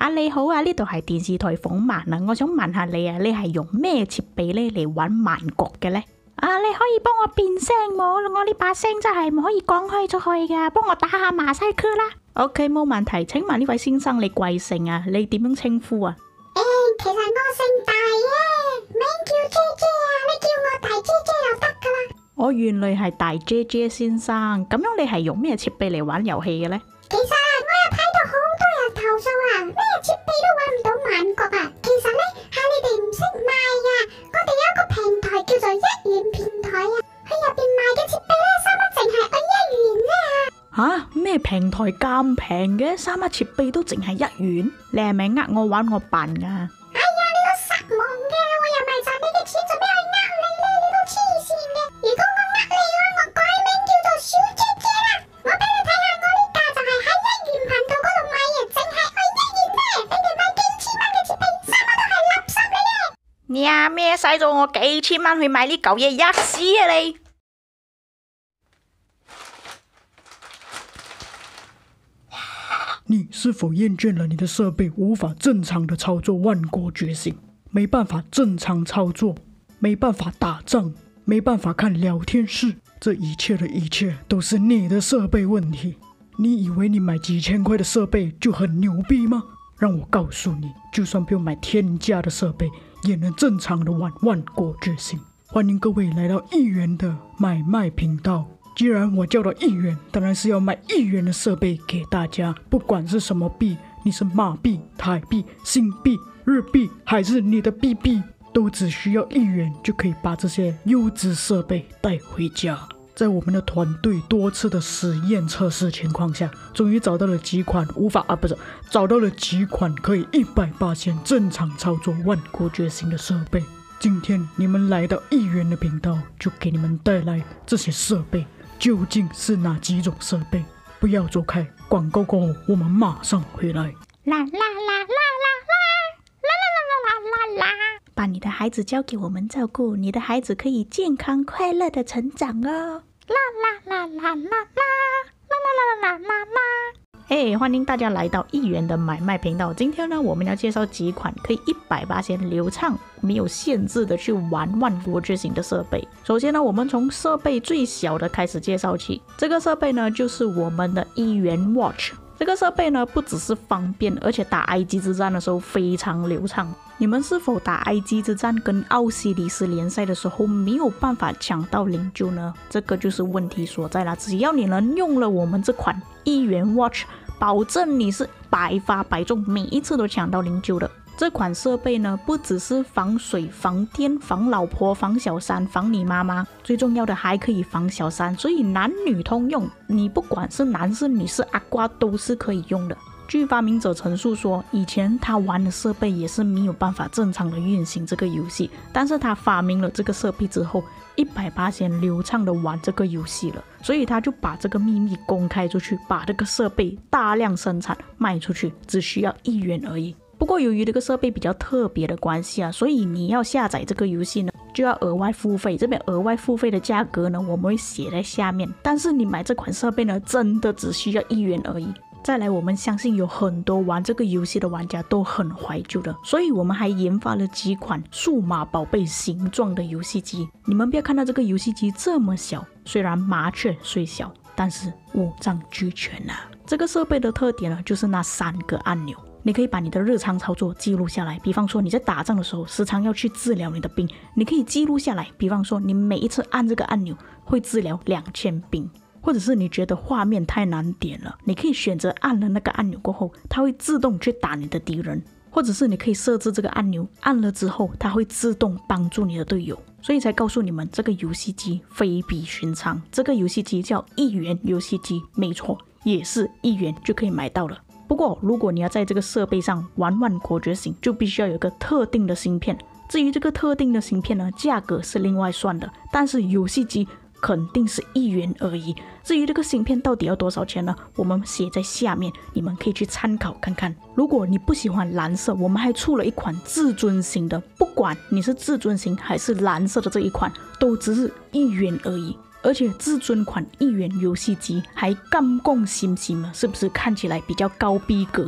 你好啊，呢度係電視台訪問啊，我想問下你啊，你係用咩設備咧嚟玩萬國嘅咧？你可以幫我變聲冇？我呢把聲真係唔可以講開出去噶，幫我打下馬賽克啦。OK， 冇問題。請問呢位先生你貴姓啊？你點樣稱呼啊？ 其實我姓大嘅，名叫姐姐啊，你叫我大姐姐就得噶啦。 我原來係大姐姐先生，咁樣你係用咩設備嚟玩遊戲嘅咧？ 其實我又睇到好多人投訴啊，咩設備都玩唔到萬國啊。其實呢，係你哋唔識賣啊。我哋有一個平台叫做1元平台啊，佢入邊賣嘅設備呢，三粒淨係1元啫。 咩平台咁平嘅？三粒設備都淨係1元？你係咪呃我玩我笨噶？ 哎呀，你都失望嘅，我又唔係賺你嘅錢，做咩去呃你呢？你都黐線嘅。如果我呃你嘅話，我改名叫做小姐姐啦。我俾你睇下，我呢價就係喺1元頻道嗰度買嘅，淨係1元啫。你哋買幾千蚊嘅設備，三粒都係垃圾嚟嘅。 呀咩使咗我幾千蚊去買呢嚿嘢，吔屎啊你！ 你是否厌倦了你的设备无法正常的操作万国觉醒，没办法正常操作，没办法打仗，没办法看聊天室？这一切的一切都是你的设备问题。你以为你买几千块的设备就很牛逼吗？让我告诉你，就算不用买天价的设备，也能正常的玩万国觉醒。欢迎各位来到1元的买卖频道。既然我叫到1元，当然是要卖1元的设备给大家，不管是什么币，你是马币、台币、新币、日币，还是你的币币，都只需要1元就可以把这些优质设备带回家。在我们的团队多次的实验测试情况下，终于找到了几款找到了几款可以100%正常操作万国觉醒的设备。今天你们来到1元的频道，就给你们带来这些设备。究竟是哪几种设备？不要走开，广告过后我们马上回来。 啦啦啦啦啦啦啦啦啦啦啦！ 把你的孩子交给我们照顾，你的孩子可以健康快乐的成长哦。 啦啦啦啦啦啦啦啦啦啦啦！ 欢迎大家来到1元的买卖频道。今天呢，我们要介绍几款可以100%流畅、没有限制的去玩万国觉醒的设备。首先呢，我们从设备最小的开始介绍起。这个设备呢，就是我们的1元 Watch。这个设备呢，不只是方便，而且打 IG 之战的时候非常流畅。你们是否打 IG 之战跟奥西里斯联赛的时候没有办法抢到领袖呢？这个就是问题所在啦。只要你能用了我们这款1元 Watch， 保证你是百发百中，每一次都抢到领袖的。这款设备呢，不只是防水、防电、防老婆、防小三、防你妈妈，最重要的还可以防小三，所以男女通用，你不管是男是女是阿瓜都是可以用的。据发明者陈述说，以前他玩的设备也是没有办法正常的运行这个游戏，但是他发明了这个设备之后，100%流畅的玩这个游戏了，所以他就把这个秘密公开出去，把这个设备大量生产卖出去，只需要1元而已。不过由于这个设备比较特别的关系啊，所以你要下载这个游戏呢，就要额外付费。这边额外付费的价格呢，我们会写在下面。但是你买这款设备呢，真的只需要1元而已。再来，我们相信有很多玩这个游戏的玩家都很怀旧的，所以我们还研发了几款数码宝贝形状的游戏机。你们不要看到这个游戏机这么小，虽然麻雀虽小，但是五脏俱全啊。这个设备的特点呢，就是那3个按钮。你可以把你的日常操作记录下来，比方说你在打仗的时候时常要去治疗你的兵，你可以记录下来，比方说你每一次按这个按钮会治疗2000兵。或者是你觉得画面太难点了，你可以选择按了那个按钮过后，它会自动去打你的敌人，或者是你可以设置这个按钮，按了之后它会自动帮助你的队友。所以才告诉你们，这个游戏机非比寻常。这个游戏机叫1元游戏机，没错，也是1元就可以买到了。不过如果你要在这个设备上玩万国觉醒，就必须要有个特定的芯片。至于这个特定的芯片呢，价格是另外算的，但是游戏机肯定是1元而已。至于这个芯片到底要多少钱呢？我们写在下面，你们可以去参考看看。如果你不喜欢蓝色，我们还出了一款至尊型的，不管你是至尊型还是蓝色的这一款，都只是1元而已。而且至尊款1元游戏机还干共新型了，是不是看起来比较高逼格呢？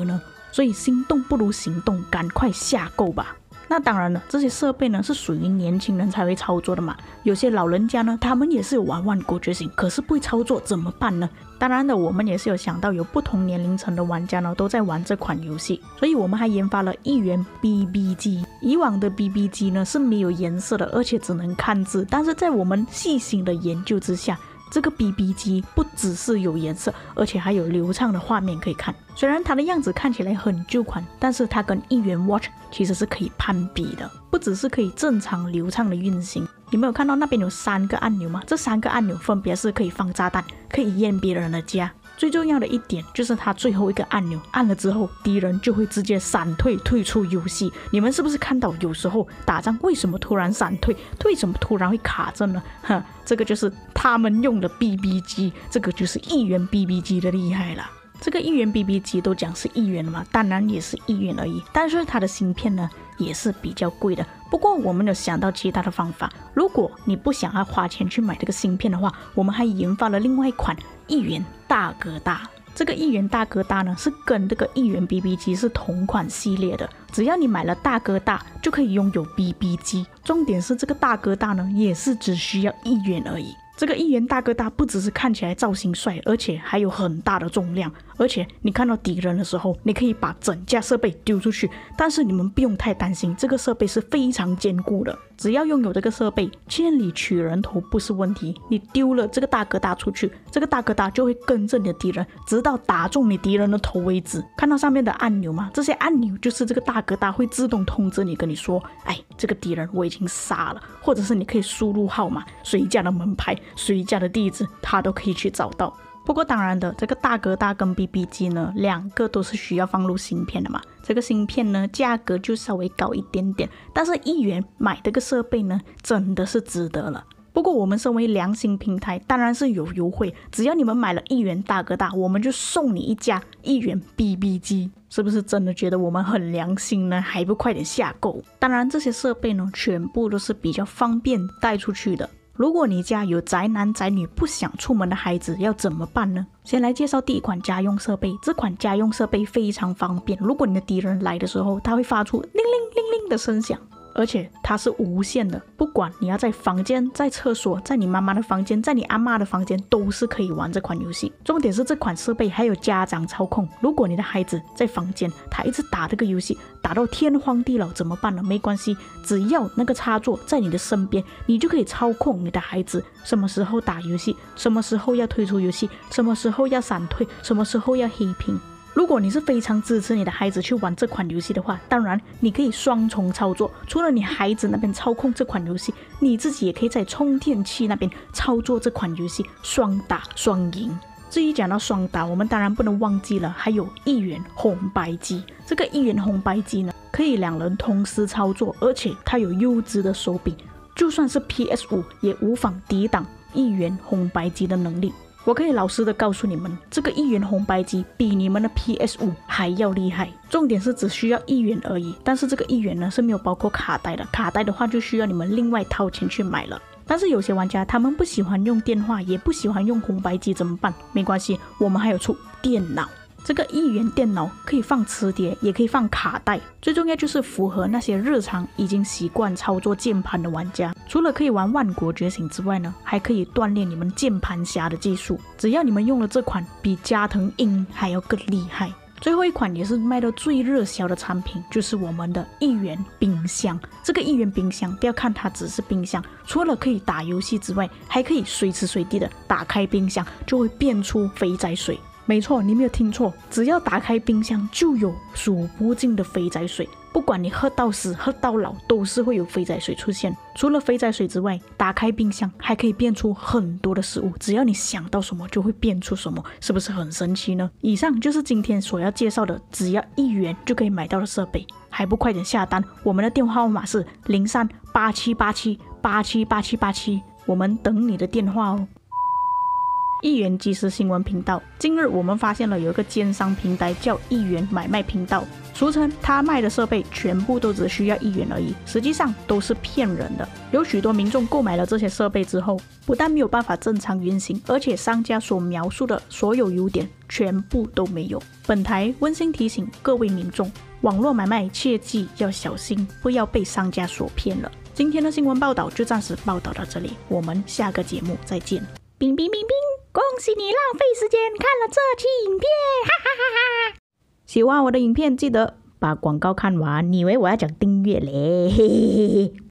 所以心动不如行动，赶快下购吧。那当然了，这些设备呢是属于年轻人才会操作的嘛。有些老人家呢，他们也是有玩万国觉醒，可是不会操作怎么办呢？当然的，我们也是有想到有不同年龄层的玩家呢都在玩这款游戏，所以我们还研发了1元 BB 机。以往的 BB 机呢是没有颜色的，而且只能看字，但是在我们细心的研究之下，这个 BB 机不只是有颜色，而且还有流畅的画面可以看。虽然它的样子看起来很旧款，但是它跟1元 Watch 其实是可以攀比的，不只是可以正常流畅的运行。你们有看到那边有3个按钮吗？这3个按钮分别是可以放炸弹，可以淹别人的家。最重要的一点就是它最后一个按钮按了之后，敌人就会直接闪退，退出游戏。你们是不是看到有时候打仗为什么突然闪退，为什么突然会卡阵呢？这个就是他们用的 BB 机，这个就是1元 BB 机的厉害了。这个1元 BB 机都讲是1元了嘛，当然也是1元而已，但是它的芯片呢也是比较贵的。不过我们有想到其他的方法，如果你不想要花钱去买这个芯片的话，我们还研发了另外一款1元大哥大。这个1元大哥大呢是跟这个1元 BB 机是同款系列的，只要你买了大哥大就可以拥有 BB 机。重点是这个大哥大呢也是只需要1元而已。这个1元大哥大不只是看起来造型帅，而且还有很大的重量，而且你看到敌人的时候，你可以把整架设备丢出去，但是你们不用太担心，这个设备是非常坚固的，只要拥有这个设备，千里取人头不是问题。你丢了这个大哥大出去，这个大哥大就会跟着你的敌人，直到打中你敌人的头为止。看到上面的按钮吗？这些按钮就是这个大哥大会自动通知你，跟你说，哎，这个敌人我已经杀了，或者是你可以输入号码、谁家的门牌、谁家的地址，他都可以去找到。不过当然的，这个大哥大跟 BB 机呢，两个都是需要放入芯片的嘛。这个芯片呢，价格就稍微高一点点，但是1元买这个设备呢，真的是值得了。不过我们身为良心平台，当然是有优惠，只要你们买了1元大哥大，我们就送你一架1元 BB 机。是不是真的觉得我们很良心呢？还不快点下购？当然这些设备呢，全部都是比较方便带出去的。如果你家有宅男宅女不想出门的孩子，要怎么办呢？先来介绍第一款家用设备。这款家用设备非常方便，如果你的敌人来的时候，它会发出铃铃铃铃的声响，而且它是无线的，不管你要在房间、在厕所、在你妈妈的房间、在你阿嬷的房间，都是可以玩这款游戏。重点是这款设备还有家长操控，如果你的孩子在房间，他一直打这个游戏，打到天荒地老怎么办呢？没关系，只要那个插座在你的身边，你就可以操控你的孩子什么时候打游戏，什么时候要退出游戏，什么时候要闪退，什么时候要黑屏。如果你是非常支持你的孩子去玩这款游戏的话，当然你可以双重操作，除了你孩子那边操控这款游戏，你自己也可以在充电器那边操作这款游戏，双打双赢。至于讲到双打，我们当然不能忘记了还有1元红白机。这个1元红白机呢，可以2人同时操作，而且它有优质的手柄，就算是 PS5 也无法抵挡1元红白机的能力。我可以老实的告诉你们，这个1元红白机比你们的 PS5 还要厉害。重点是只需要1元而已，但是这个1元呢是没有包括卡带的，卡带的话就需要你们另外掏钱去买了。但是有些玩家他们不喜欢用电话，也不喜欢用红白机怎么办？没关系，我们还有出电脑。这个1元电脑可以放磁碟，也可以放卡带，最重要就是符合那些日常已经习惯操作键盘的玩家。除了可以玩万国觉醒之外呢，还可以锻炼你们键盘侠的技术。只要你们用了这款，比加藤鹰还要更厉害。最后一款也是卖到最热销的产品，就是我们的1元冰箱。这个1元冰箱，不要看它只是冰箱，除了可以打游戏之外，还可以随时随地的打开冰箱，就会变出肥仔水。没错，你没有听错，只要打开冰箱就有数不尽的肥仔水，不管你喝到死喝到老，都是会有肥仔水出现。除了肥仔水之外，打开冰箱还可以变出很多的食物，只要你想到什么就会变出什么，是不是很神奇呢？以上就是今天所要介绍的只要1元就可以买到的设备，还不快点下单？我们的电话号码是038787878787，我们等你的电话哦。 一元即时新闻频道。近日我们发现了有一个奸商平台叫一元买卖频道，俗称他卖的设备全部都只需要1元而已，实际上都是骗人的。有许多民众购买了这些设备之后，不但没有办法正常运行，而且商家所描述的所有优点全部都没有。本台温馨提醒各位民众，网络买卖切记要小心，不要被商家所骗了。今天的新闻报道就暂时报道到这里，我们下个节目再见。冰冰冰冰，恭喜你浪费时间看了这期影片，哈哈哈哈！喜欢我的影片记得把广告看完，你以为我要讲订阅嘞？嘿嘿嘿嘿。